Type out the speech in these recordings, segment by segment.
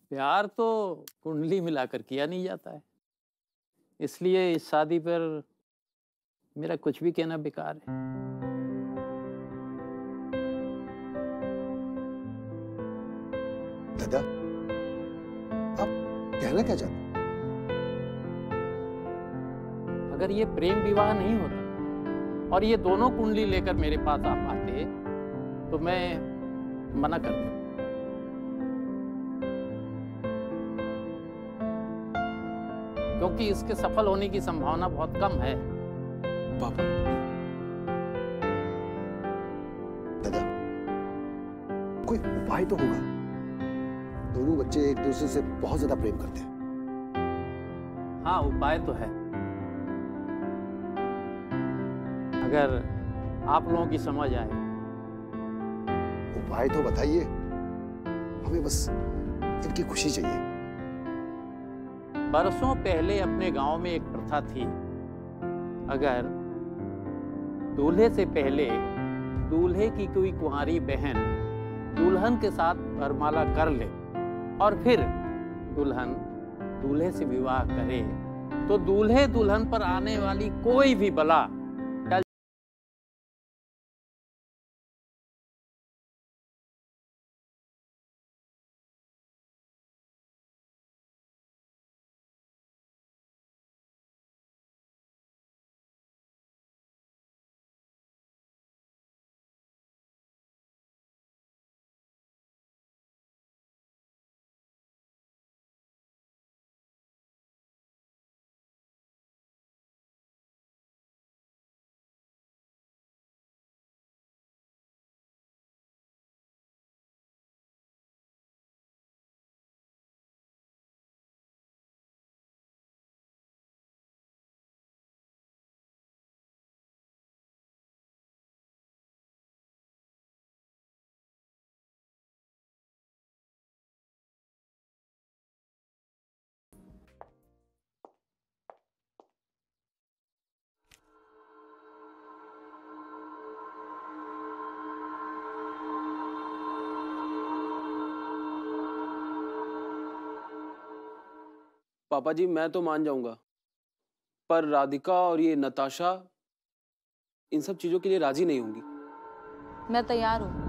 प्यार तो कुंडली मिलाकर किया नहीं जाता है, इसलिए इस शादी पर मेरा कुछ भी कहना बेकार है। दादा, आप कहना क्या चाहते हैं? अगर ये प्रेम विवाह नहीं होता और ये दोनों कुंडली लेकर मेरे पास आ पाते तो मैं मना कर देता, क्योंकि इसके सफल होने की संभावना बहुत कम है। पापा, दादा, कोई उपाय तो होगा। दोनों बच्चे एक दूसरे से बहुत ज्यादा प्रेम करते हैं। हाँ, उपाय तो है। अगर आप लोगों की समझ आए। उपाय तो बताइए, हमें बस इनकी खुशी चाहिए। बरसों पहले अपने गांव में एक प्रथा थी, अगर दूल्हे से पहले दूल्हे की कोई कुंवारी बहन दुल्हन के साथ वरमाला कर ले और फिर दुल्हन दूल्हे से विवाह करे तो दूल्हे दुल्हन पर आने वाली कोई भी बला टल। पापा जी, मैं तो मान जाऊंगा, पर राधिका और ये नताशा इन सब चीजों के लिए राजी नहीं होंगी। मैं तैयार हूँ।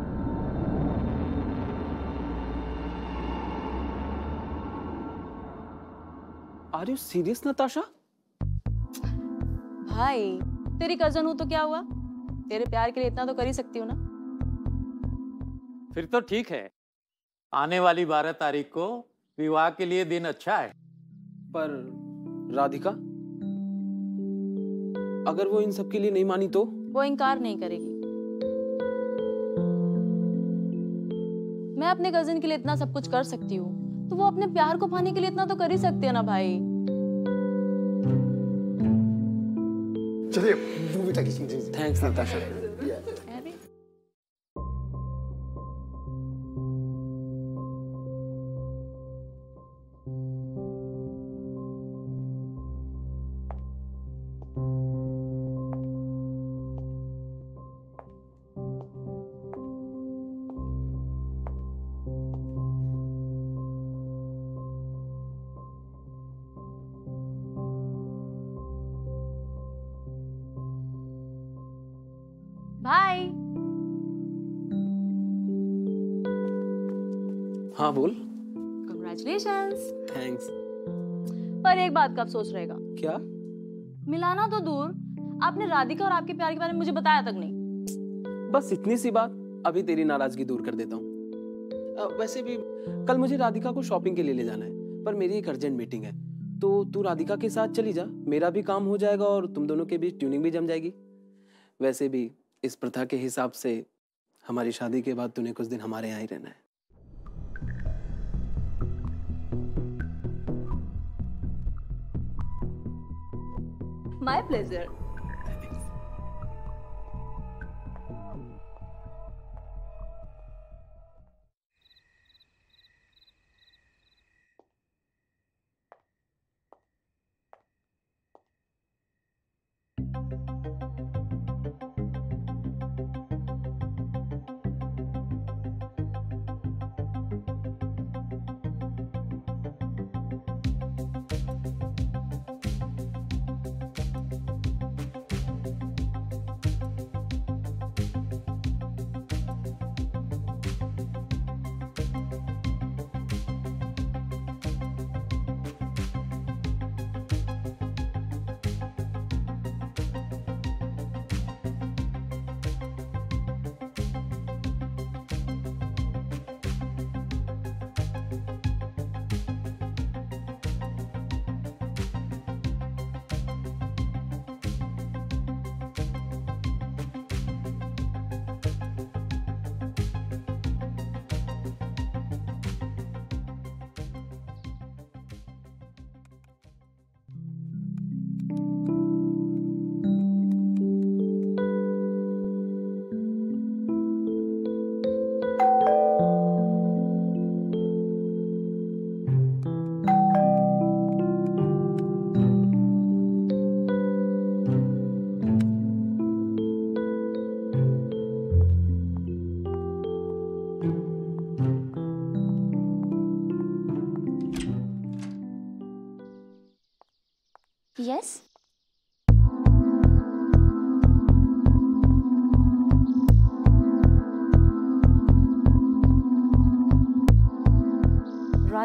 Are you serious Natasha? भाई, तेरी कजन हूँ तो क्या हुआ? तेरे प्यार के लिए इतना तो कर ही सकती हूँ ना। फिर तो ठीक है, आने वाली 12 तारीख को विवाह के लिए दिन अच्छा है। पर राधिका, अगर वो इन सब के लिए नहीं मानी तो? वो इनकार नहीं करेगी। मैं अपने कजिन के लिए इतना सब कुछ कर सकती हूँ, तो वो अपने प्यार को पाने के लिए इतना तो कर ही सकती है ना भाई। चलिए मूवी टॉकीज में। Thanks Natasha. अरे भाई, हाँ बोल। कंग्रेचुलेशंस। थैंक्स। पर एक बात का अफसोस रहेगा। क्या? मिलाना तो दूर, आपने राधिका और आपके प्यार के बारे में मुझे बताया तक नहीं। बस इतनी सी बात, अभी तेरी नाराजगी दूर कर देता हूँ। वैसे भी कल मुझे राधिका को शॉपिंग के लिए ले जाना है, पर मेरी एक अर्जेंट मीटिंग है, तो तू राधिका के साथ चली जा। मेरा भी काम हो जाएगा और तुम दोनों के बीच ट्यूनिंग भी जम जाएगी। वैसे भी इस प्रथा के हिसाब से हमारी शादी के बाद तूने कुछ दिन हमारे यहाँ ही रहना है। My pleasure.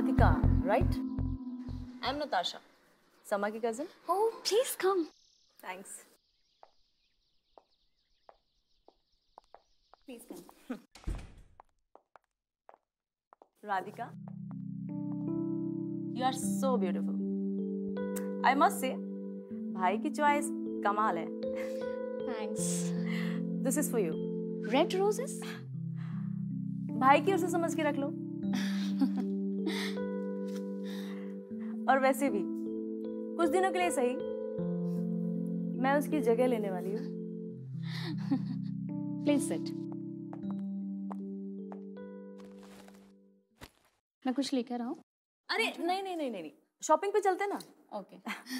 Radhika, right? I'm Natasha, Sama ki cousin. Oh, please come. Thanks. Please come. Radhika, you are so beautiful. I must say, भाई की choice कमाल है. Thanks. This is for you. Red roses? भाई की ओर से समझ के रख लो. और वैसे भी कुछ दिनों के लिए सही, मैं उसकी जगह लेने वाली हूँ. Please sit. मैं कुछ लेकर आऊँ? अरे नहीं, शॉपिंग पे चलते ना. Okay.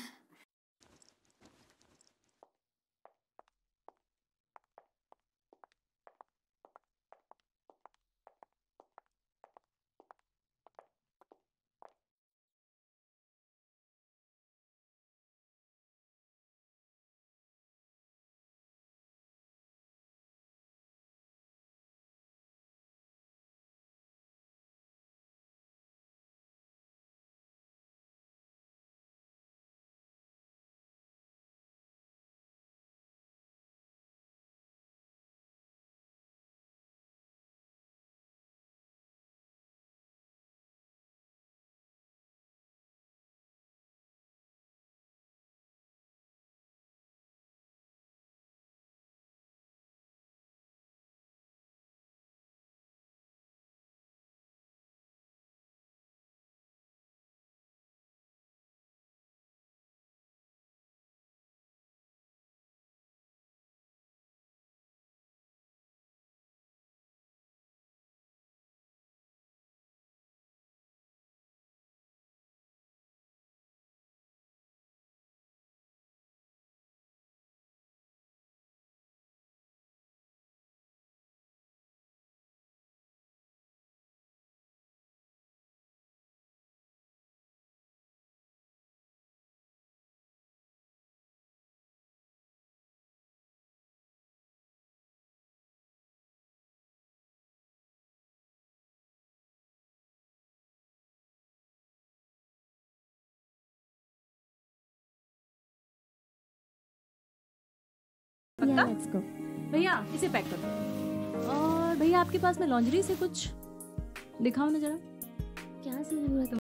Yeah, let's go. भैया इसे पैक कर दो. और भैया आपके पास में लॉन्ड्री से कुछ दिखाओ ना जरा. क्या जरूरत है?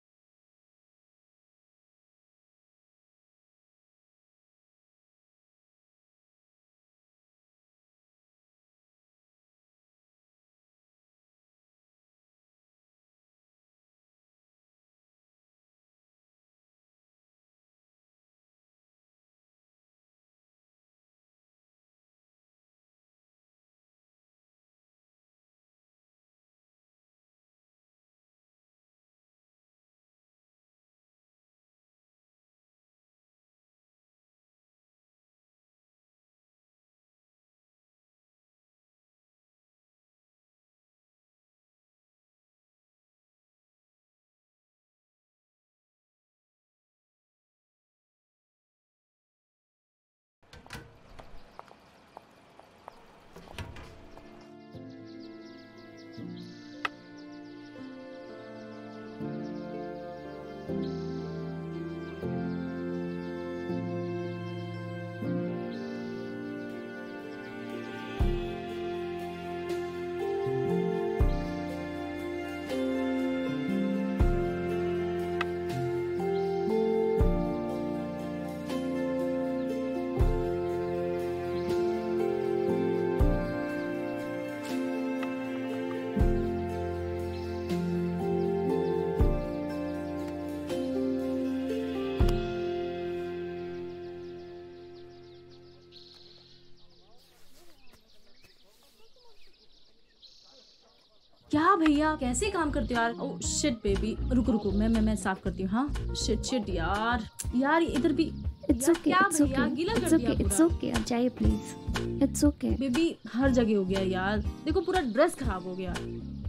क्या भैया कैसे काम करते हो यार? ओह शिट बेबी, रुको मैं साफ करती हूँ. हाँ शिट यार इधर भी. It's okay. It's okay. It's okay. It's okay. आप जाइए प्लीज. It's okay. बेबी हर जगह हो गया यार. देखो पूरा ड्रेस खराब हो गया.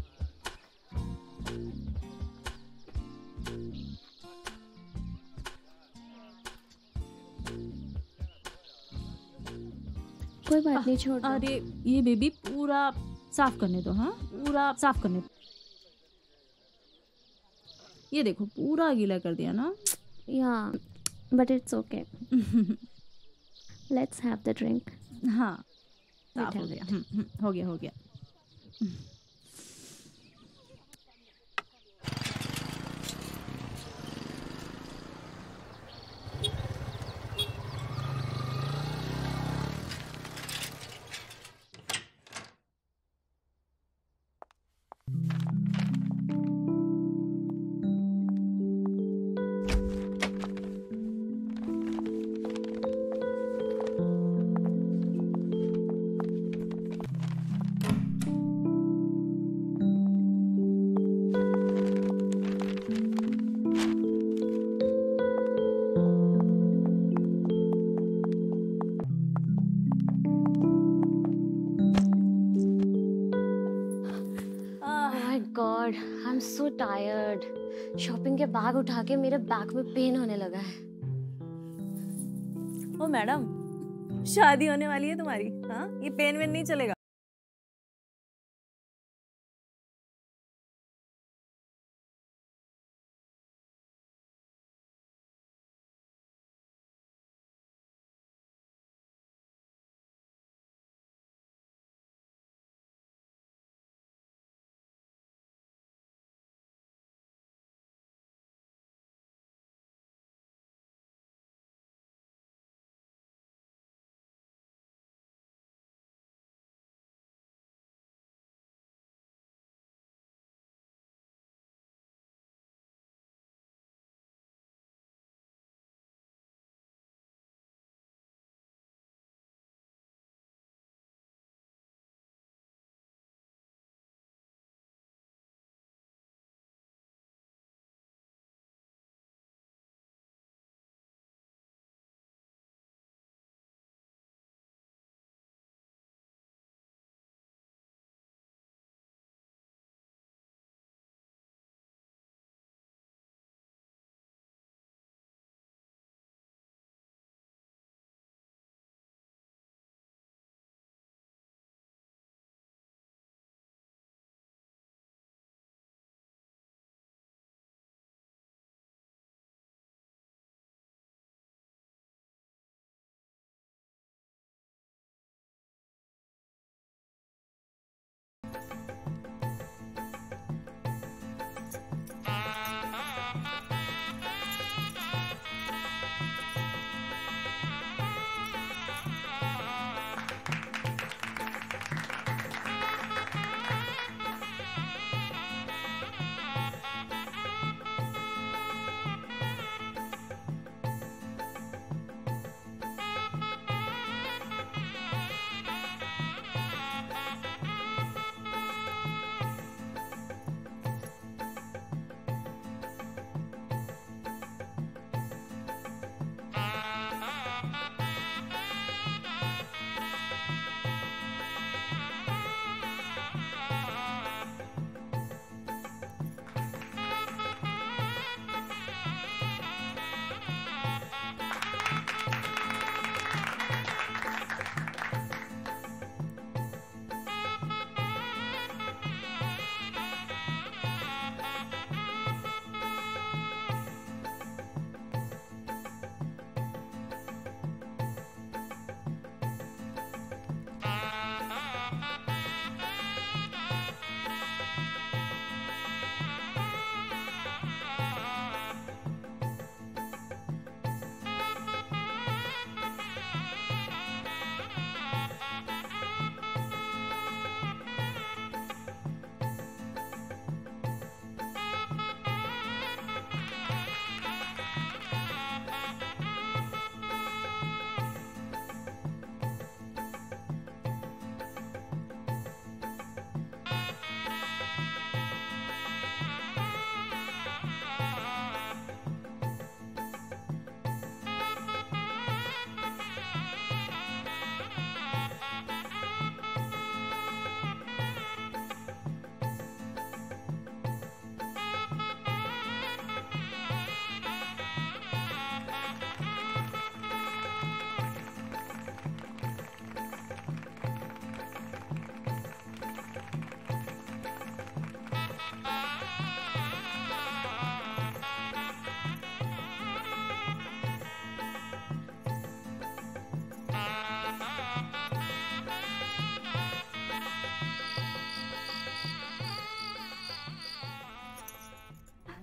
कोई बात नहीं, छोड़ दो. अरे ये बेबी पूरा साफ करने दो. हाँ पूरा साफ करने दो. ये देखो पूरा गीला कर दिया ना। Yeah, but it's okay. Let's have the drink. हाँ We'll साफ हो have गया। it. हो गया हो गया। Oh my God, I'm so tired. Shopping के बैग उठा के मेरे बैक में पेन होने लगा है। ओ मैडम, शादी होने वाली है तुम्हारी? हाँ, ये पेन वेन नहीं चलेगा।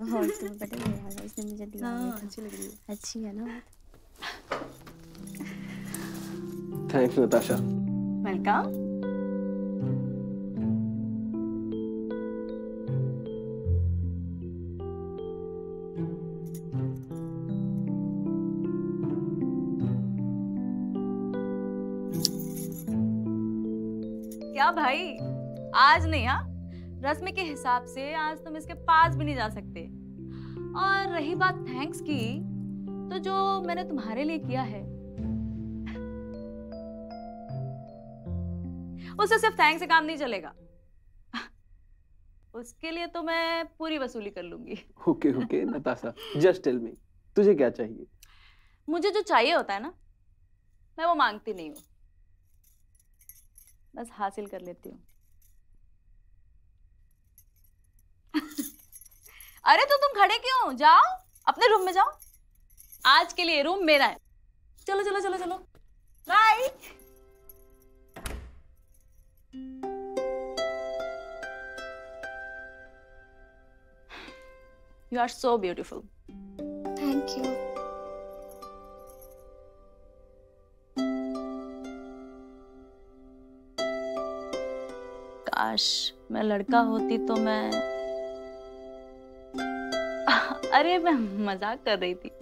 और तुम्हें पता है यार उसने मुझे दिया हाँ, था। अच्छी लग रही है। अच्छी है ना? Thanks Natasha. वेलकम। क्या भाई, आज नहीं? हाँ, रस्म के हिसाब से आज तुम इसके पास भी नहीं जा सकते। और रही बात थैंक्स की, तो जो मैंने तुम्हारे लिए किया है उससे सिर्फ थैंक्स से काम नहीं चलेगा। उसके लिए तो मैं पूरी वसूली कर लूंगी। Okay okay Natasha, just tell me, तुझे क्या चाहिए? मुझे जो चाहिए होता है ना, मैं वो मांगती नहीं हूँ, बस हासिल कर लेती हूँ। अरे तो तुम खड़े क्यों? जाओ अपने रूम में जाओ। आज के लिए रूम मेरा है। चलो चलो चलो चलो, bye. You are so beautiful. Thank you. काश मैं लड़का होती तो मैं अरे मैं मजाक कर रही थी।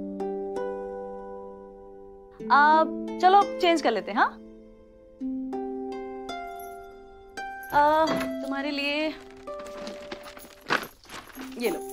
चलो चेंज कर लेते हैं। हाँ, तुम्हारे लिए ये लो,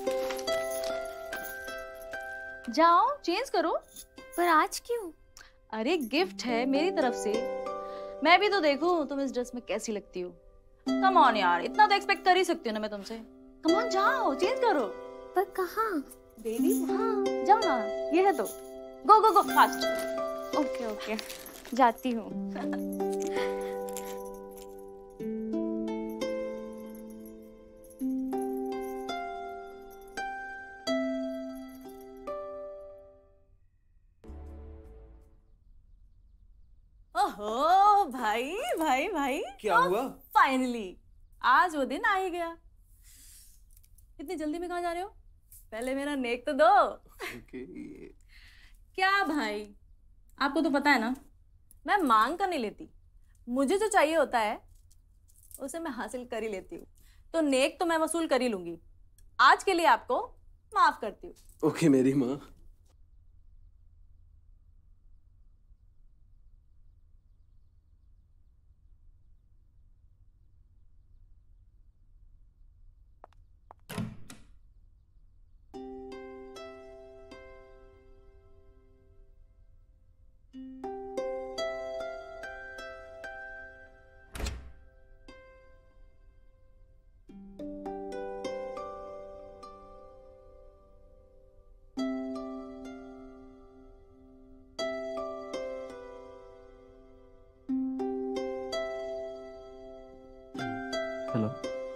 जाओ चेंज करो। पर आज क्यों? अरे गिफ्ट है मेरी तरफ से, मैं भी तो देखूं तुम इस ड्रेस में कैसी लगती हो। कम ऑन यार, इतना तो एक्सपेक्ट कर ही सकती हूँ ना मैं तुमसे। कम ऑन, जाओ चेंज करो। पर कहाँ? बेबी हाँ, जाओ ना, ये है तो। Go go go fast. Okay okay, जाती हूँ। ओहो भाई भाई भाई, क्या हुआ? फाइनली आज वो दिन आ ही गया। इतनी जल्दी में कहाँ जा रहे हो? पहले मेरा नेक तो दो। क्या भाई, आपको तो पता है ना, मैं मांग कर नहीं लेती। मुझे जो चाहिए होता है उसे मैं हासिल कर ही लेती हूँ। तो नेक तो मैं वसूल कर ही लूंगी। आज के लिए आपको माफ करती हूँ। ओके मेरी माँ। हेलो।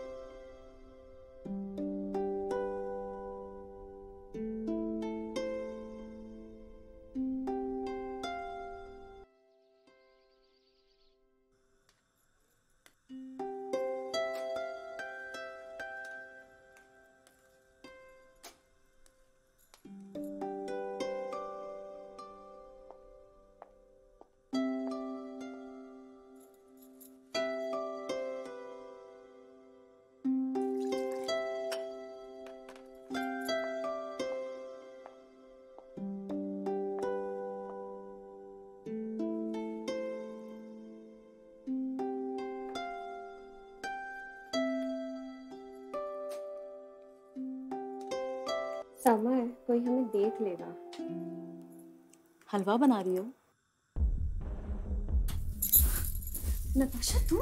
समर, कोई हमें देख लेगा। हलवा बना रही हो नताशा तुम?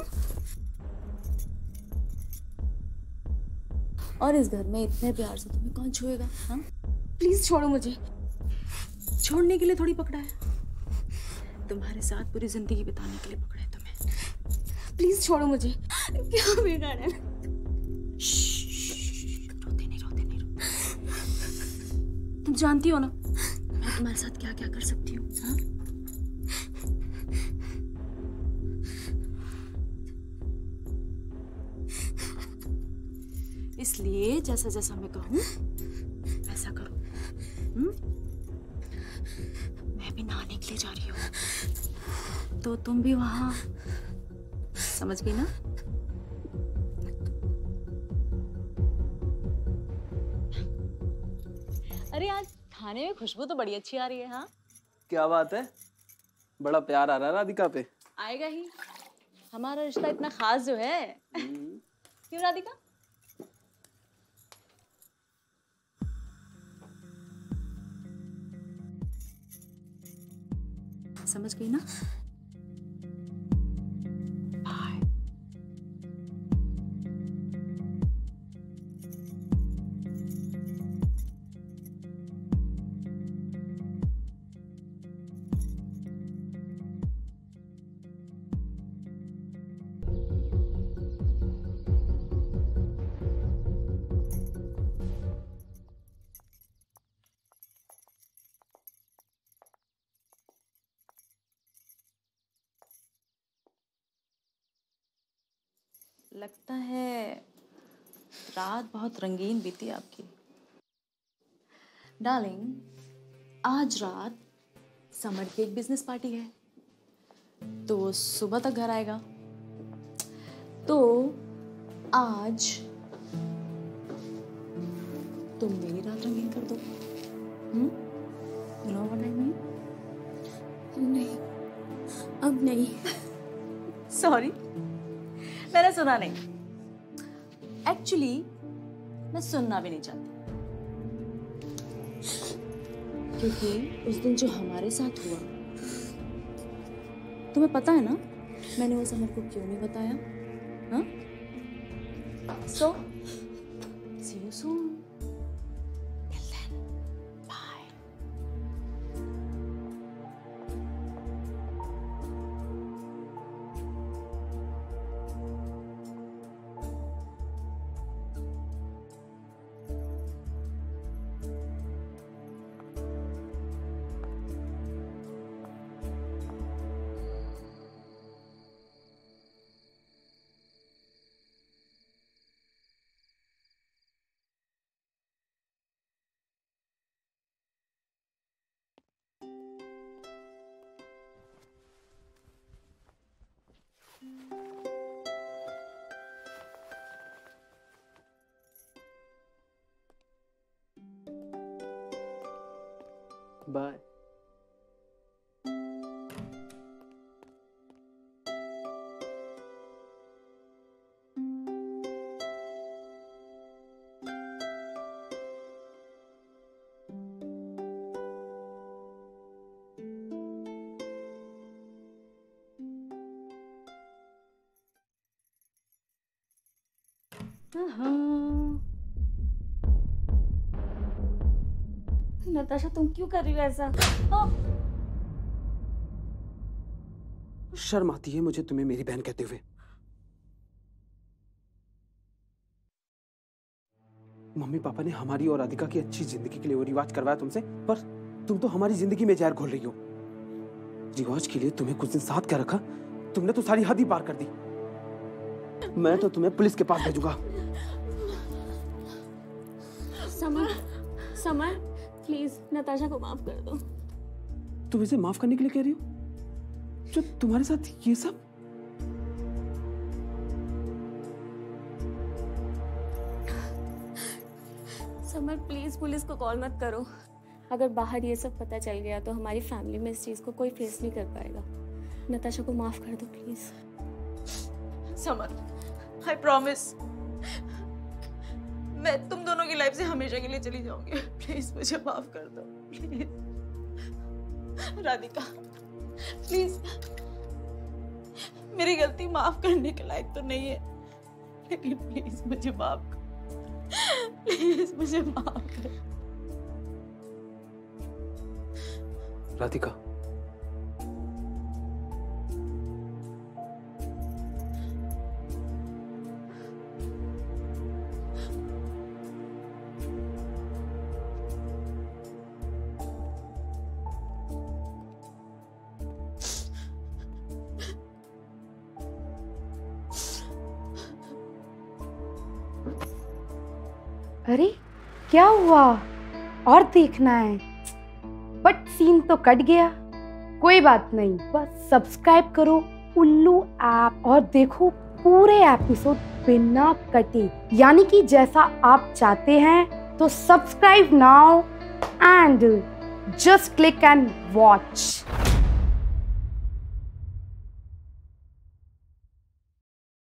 और इस घर में इतने प्यार से तुम्हें कौन छुएगा? हाँ, प्लीज छोड़ो मुझे। छोड़ने के लिए थोड़ी पकड़ा है, तुम्हारे साथ पूरी जिंदगी बिताने के लिए पकड़ा है तुम्हें। प्लीज छोड़ो मुझे। क्या बिगाड़ा है? रोते नहीं रोते नहीं। तुम जानती हो ना मैं तुम्हारे साथ क्या क्या कर सकती हूँ। हाँ, इसलिए जैसा जैसा मैं कहूँ तो तुम भी वहां, समझ गई ना? अरे आज खाने में खुशबू तो बड़ी अच्छी आ रही है। हाँ, क्या बात है, बड़ा प्यार आ रहा है राधिका पे। आएगा ही, हमारा रिश्ता इतना खास जो है। क्यों राधिका? समझ गई ना? लगता है रात बहुत रंगीन बीती आपकी। डार्लिंग, आज रात समर की एक बिजनेस पार्टी है, तो वो सुबह तक घर आएगा। तो आज तुम मेरी रात रंगीन कर दो। You know what I mean? नहीं, अब नहीं। सॉरी, मैंने सुना नहीं। एक्चुअली मैं सुनना भी नहीं चाहती, क्योंकि उस दिन जो हमारे साथ हुआ, तुम्हें पता है ना मैंने वो समर को क्यों नहीं बताया? हाँ? So, see you soon. Till then, bye. Bye. Natasha, तुम क्यों कर रही हो ऐसा? शर्म आती है मुझे तुम्हें मेरी बहन कहते हुए। मम्मी पापा ने हमारी और राधिका की अच्छी जिंदगी के लिए वो रिवाज करवाया तुमसे, पर तुम तो हमारी जिंदगी में जहर घोल रही हो। रिवाज के लिए तुम्हें कुछ दिन साथ क्या रखा, तुमने तो सारी हद ही पार कर दी। मैं तो तुम्हें पुलिस के पास भेजूंगा। समर प्लीज नताशा को माफ कर दो। तुम इसे माफ करने के लिए कह रही हो, जो तुम्हारे साथ ये सब? समर प्लीज पुलिस को कॉल मत करो। अगर बाहर ये सब पता चल गया तो हमारी फैमिली में इस चीज को कोई फेस नहीं कर पाएगा। नताशा को माफ कर दो प्लीज। समर, आई प्रॉमिस मैं तुम दोनों की लाइफ से हमेशा के लिए चली जाऊंगी। प्लीज मुझे माफ कर दो, प्लीज। राधिका प्लीज, मेरी गलती माफ करने के लायक तो नहीं है, लेकिन प्लीज मुझे माफ कर, प्लीज मुझे माफ कर। राधिका, अरे क्या हुआ? और देखना है, बट सीन तो कट गया। कोई बात नहीं, बस सब्सक्राइब करो उल्लू ऐप और देखो पूरे एपिसोड बिना कटे, यानी कि जैसा आप चाहते हैं। तो subscribe now and just click and watch.